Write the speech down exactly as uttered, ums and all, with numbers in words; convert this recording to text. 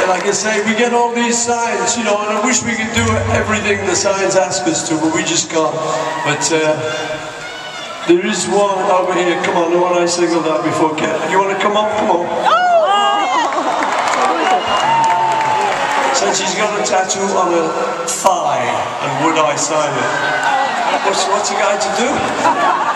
like I say, we get all these signs, you know, and I wish we could do everything the signs ask us to, but we just can't. But uh, there is one over here. Come on, the one I singled out before. You want to come up? Come on. Said she's got a tattoo on her thigh, and would I sign it? What's, what's a guy to do?